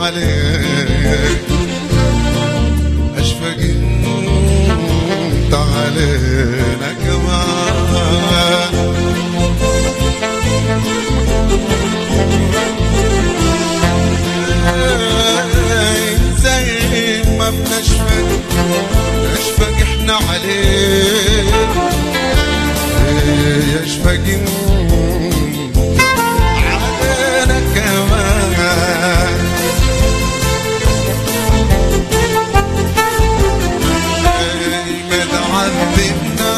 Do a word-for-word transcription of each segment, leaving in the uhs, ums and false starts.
عليك اشفق انت علينا كمان زي ما بنشفق نشفق احنا عليك يشفق علينا كمان ما تعذبنا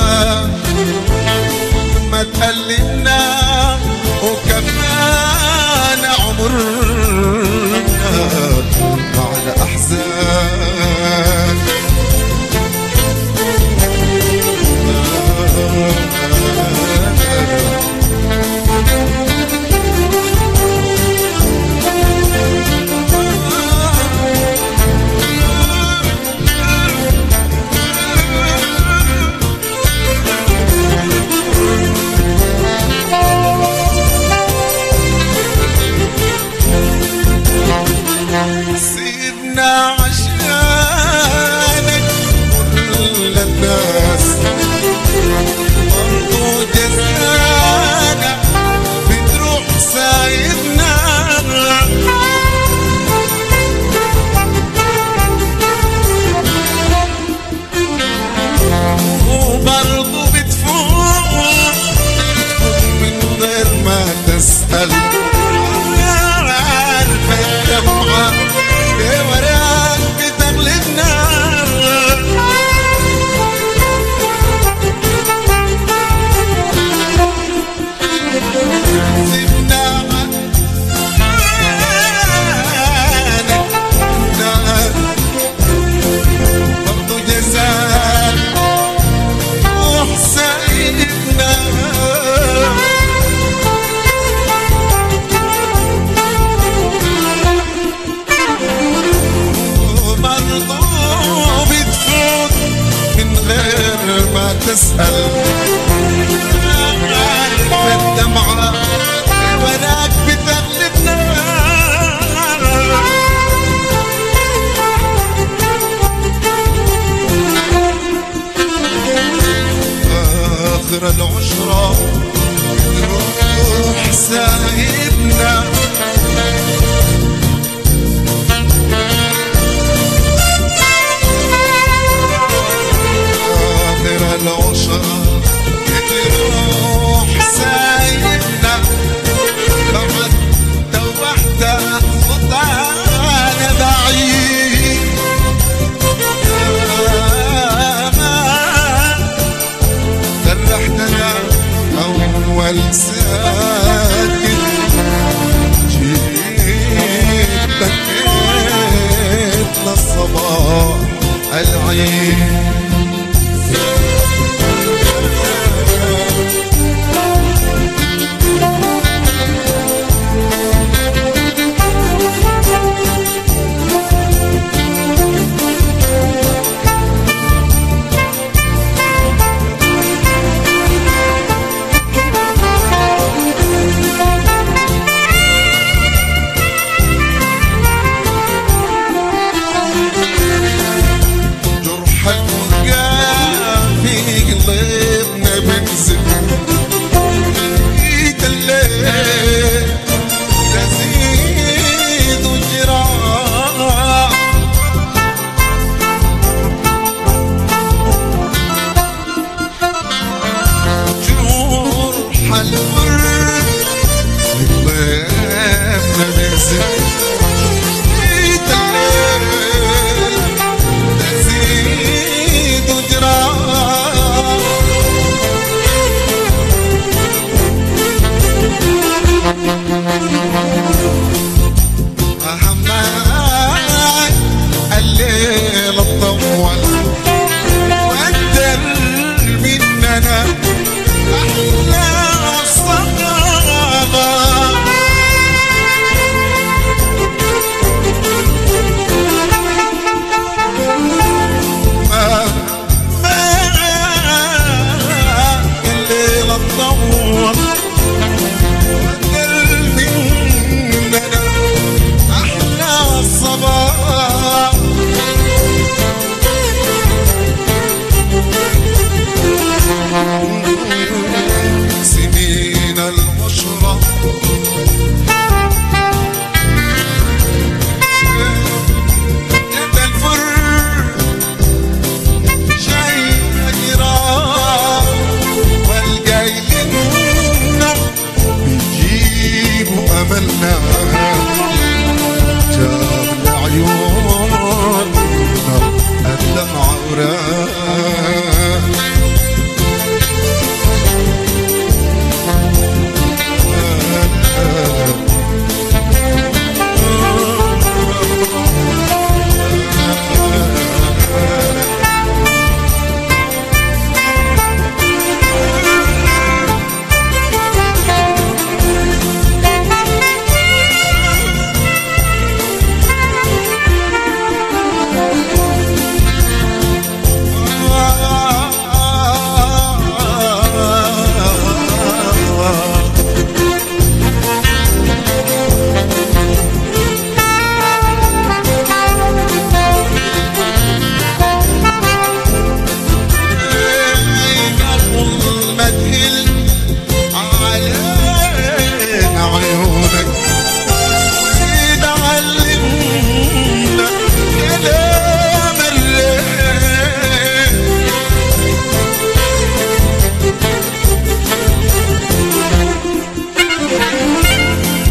ما تألمنا وكمان عمرنا على أحزان سيدنا عشانك كل الناس برضو جزانا بتروح سايدنا وبرضو بتفوق من غير ما تسأل تسأل الدمعة وراك بتغلبنا آخر العشرة تروح سايبنا العشرة تروح سايبنا بعد توحت خطانا بعيد فرحتنا أول ساكن جيت بكيت للصباح العيد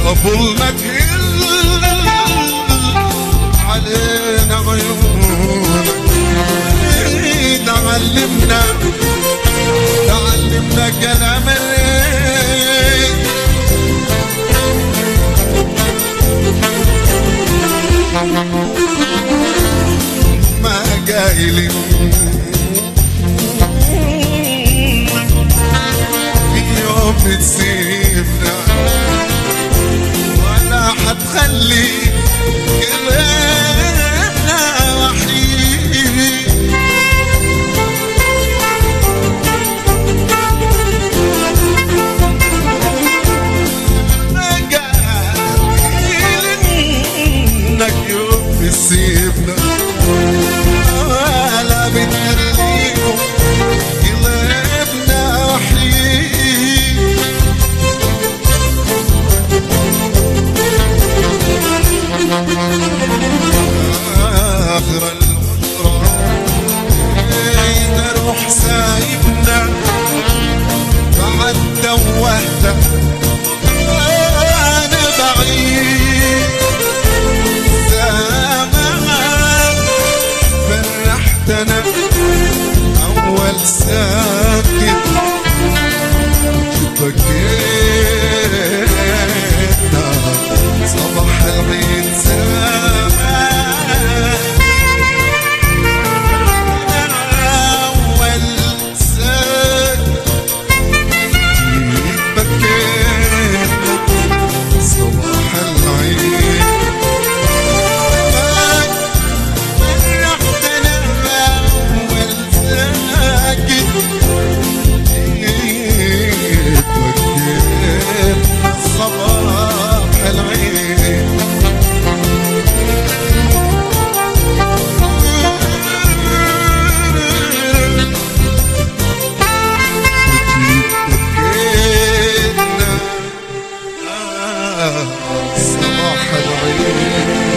قبلنا تهل علينا عيونك. تعلمنا تعلمنا كلام الليل ما قايلين في يوم بتسيبنا ولا حتخلي كلامنا وحيد. ما قايلين انك يوم بتسيبنا ولا بتخليكم كلامنا وحيد. آخر العمر روح سايبنا بعد توهت أنا بعيد. زمان فرحتنا أول ساكت بكينا صباح العيد. زمان أول ساكت بكينا صباح العيد. فرحتنا أول ساكت بكينا صباح العيد. صباح العيد.